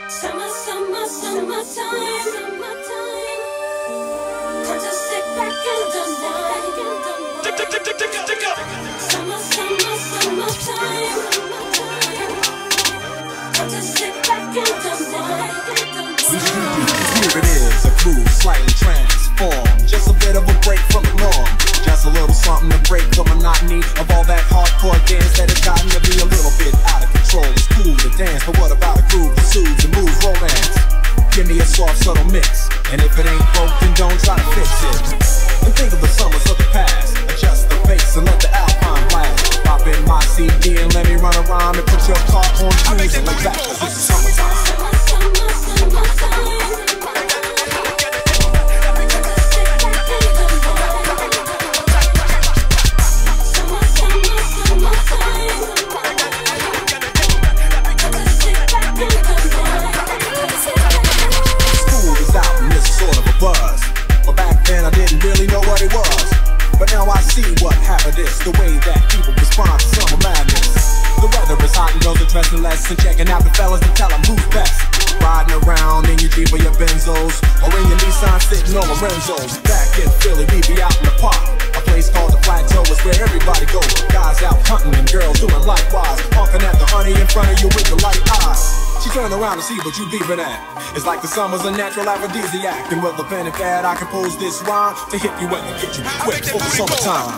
Summer, summer, summertime, summertime. Time to sit back and unwind. Summer, summer, summertime, summertime. Time to sit back and unwind. Here it is, a groove slightly transformed. Just a bit of a break from the norm. Just a little something to break the monotony of all that hardcore dance that has gotten to be a little bit out of control. It's cool to dance, but what about a groove that soothes and moves romance? Give me a soft, subtle mix, and if it ain't broke, then don't try to fix it. And think of the summers of the past. Adjust the bass and let the Alpine blast. Pop in my CD and let me run around and put your car on cruise and like that, 'cause it's summertime. But now I see what happened is the way that people respond to summer madness. The weather is hot and girls are dressing less and checking out the fellas to tell them who's best. Riding around in your Jeep or your Benzos, or in your Nissan sitting on Lorenzo's. Back in Philly, we be out in the park. A place called the Plateau is where everybody goes. Guys out hunting and girls doing likewise. Honking at the honey in front of you with the light eyes. She turned around to see what you beeping at. It's like the summer's a natural aphrodisiac. And with a pen and pad, I compose this rhyme to hit you and get you wet for the summertime.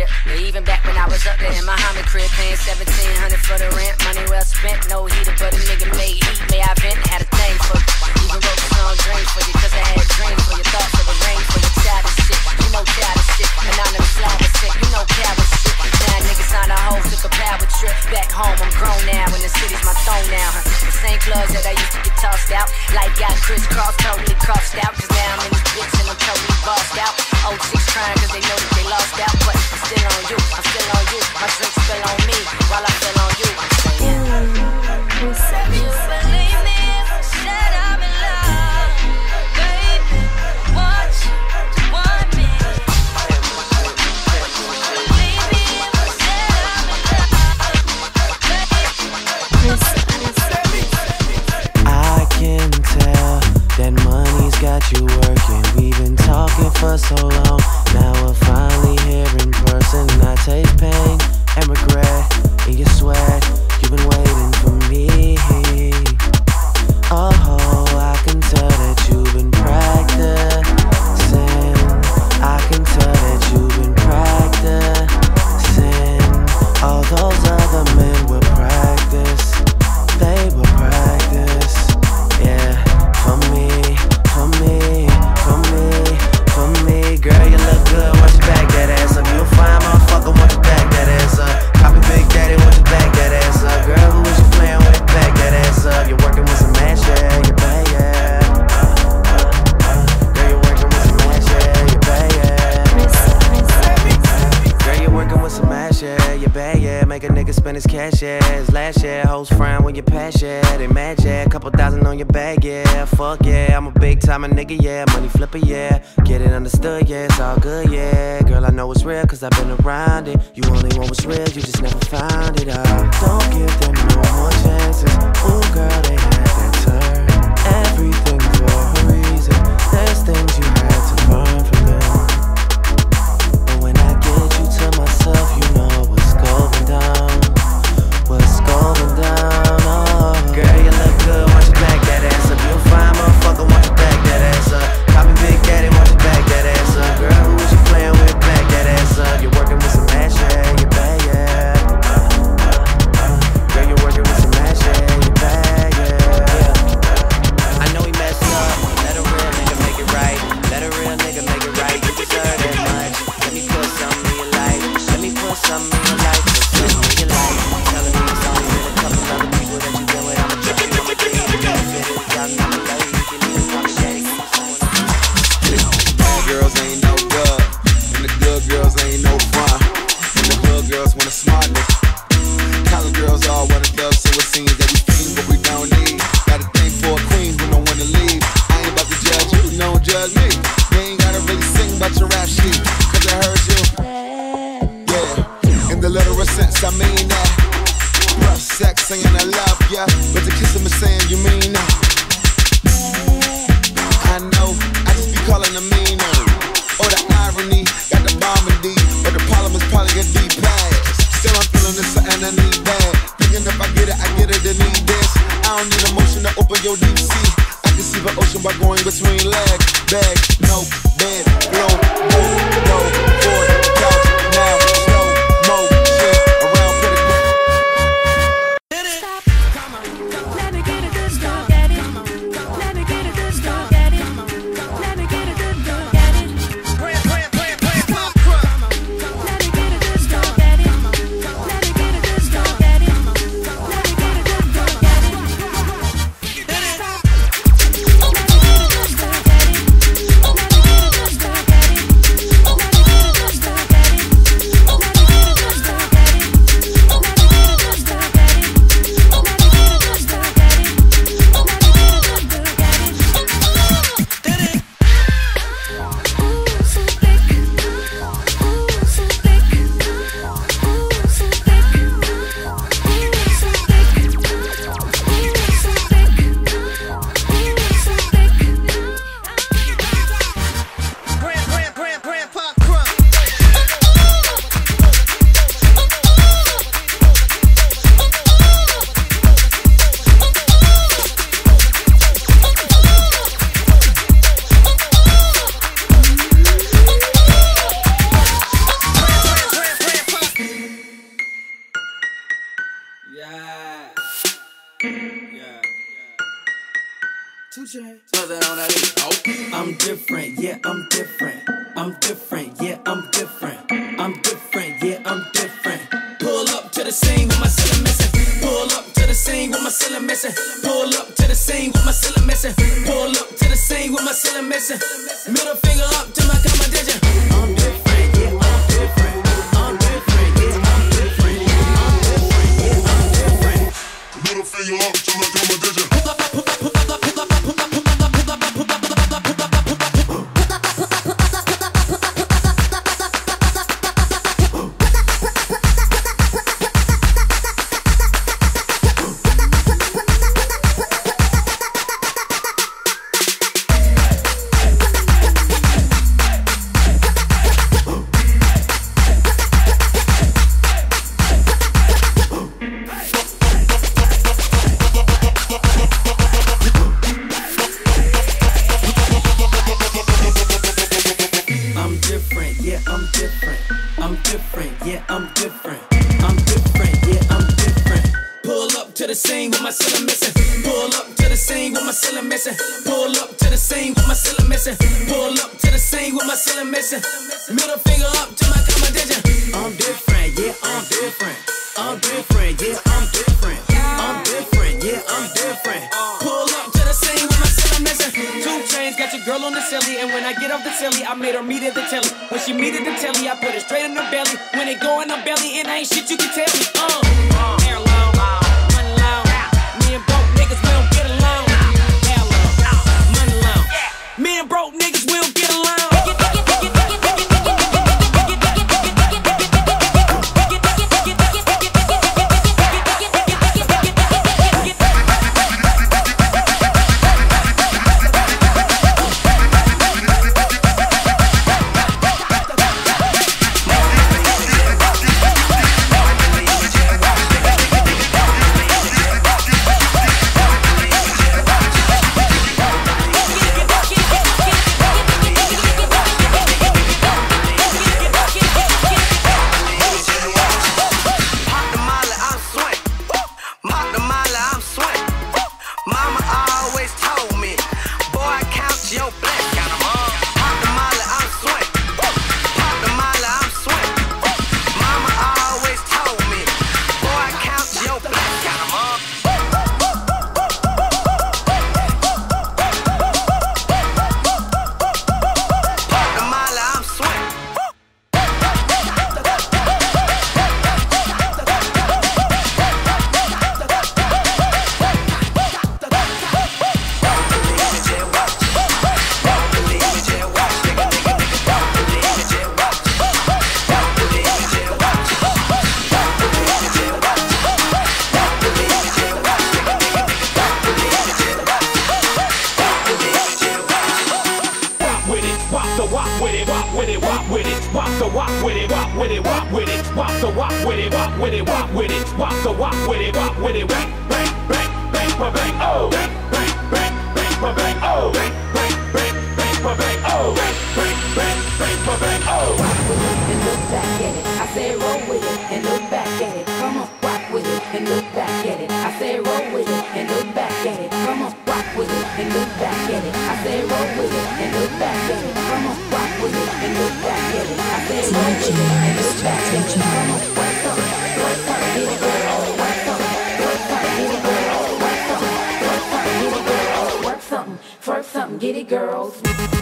crib. Yeah, even back when I was up there in my Muhammad crib, paying $1,700 for the rent. Money well spent, no heater, but a nigga made heat. May I vent, had a thing for you. Even wrote a song, dreams for you, cause I had dreams for your thoughts of the rain for your child is shit. You know child is shit, anonymous slab is sick. You know cow is shit. Now niggas on a hoe, took a power trip. Back home, I'm grown now, and the city's my throne now. The same clubs that I used to get tossed out. Like got crisscrossed, totally crossed out. Cause now I'm in this bitch and I'm totally bossed out. Old chicks crying cause they know that they lost out. But I'm still on you, I'm still on you. My drink spill on me while I feel on you. I'm saying, you believe me if I said I'm in love, baby? What you want me? Believe me if I said I'm in love, baby? I can tell that money's got you working. We've been talking for so long. Now we're finally here in person. I taste pain and regret in your sweat. You've been waiting for me. Oh, I can tell that you've been practicing. I can tell that you've been practicing. All those other men will practice. They will practice. Yeah, for me, for me, for me, for me. Girl, you look good, watch you back that ass up. You a fine motherfucker, watch you back that ass up. Copy Big Daddy, watch you back that ass up. Girl, who is you playing with? Back that ass up. You're working with some ass, yeah, you bad, yeah. Girl, you're working with some ass, yeah, you bad, yeah. Girl, you're working with some ass, yeah, you bad, yeah. Make a nigga spend his cash, yeah. His last year, hoes frown when you pass, yeah. They mad, yeah. Couple thousand on your bag, yeah. Fuck, yeah. I'm a big time nigga, yeah. Money flipper, yeah. Get it understood, yeah. It's all good, yeah. Girl, I know it's real, cause I've been around it. You only want what's real, you just never found it out. Don't give them no more chances. Ooh, girl, they had that turn. Everything for a reason. There's things you had to learn from them. But when I get you to myself, you know what's going down. What's going down, oh. Girl, you look good, watch you back that ass up. You a fine motherfucker, watch you back that ass up. Copy Big Daddy, watch you back that ass up. Girl, who is you playing with? Back that ass up. You're working with some ass, yeah, you bad, yeah. Girl, you're working with some ass, yeah, you bad, yeah. I know he messed up, let a real nigga make it right. Let a real nigga make it right. You deserve that much. Let me put something in your life. Let me put something in your life. Put something in your life. Telling me it's only been a couple other people that you been with. I'ma trust you, I'ma treat you. You fit it, y'all know me love you. You can even call me daddy. Bad girls ain't no good, and the good girls ain't no fun. And the hood girls want a smart nigga. College girls all want a dub, so it seems that we fiend, but we don't need. Got a thing for a queen who don't wanna leave. I ain't about to judge you, don't judge me. You ain't gotta really sing about your rap sheet, cause I heard you. Yeah, in the literal sense, I mean that. Rough sex saying I love ya, but the kiss him is saying you mean that. I know, I just be calling a meaner. Or the irony, got the bomb in deep, but the problem is probably a deep pass. Still I'm feeling this something I need bad. Thinking if I get it, I need this. I don't need emotion to open your deep sea. I can see the ocean by going between legs. Bag, no, bed, blow, move, go, forward, couch, now, slow, motion, around pretty quick. Let me get a good look at it. Let me get a good look at it. Let me get a good look at it. Let me get a good look at it. Let me get a good look at it. Let me get a good look at it. Stop. Let me get a good look at it. Let me get a good look Nothing on that beat. I'm different, yeah, I'm different. I'm different, yeah, I'm different. I'm different, yeah, I'm different. Pull up to the scene with my cylinder missing. Pull up to the scene with my cylinder missing. Pull up to the scene with my cylinder missing. Pull up to the scene with my cylinder missing. Middle finger up to my competition. I'm different, yeah, I'm different. I'm different, yeah, I'm different. I'm different, yeah, I'm different. Middle finger up to my competition. Middle finger up to my competition. I'm different, yeah, I'm different. I'm different, yeah, I'm different. I'm different, yeah, I'm different. Pull up to the scene with my cylinder missing. 2 Chainz got your girl on the celly, and when I get off the celly, I made her meet at the telly. When she meet at the telly, I put it straight in her belly. When it go in her belly, and ain't shit you can tell me. Hair long, money long. Me and broke niggas, we don't get along. Hair long, money long. Me and broke niggas, we don't get along. First something, get it, girls.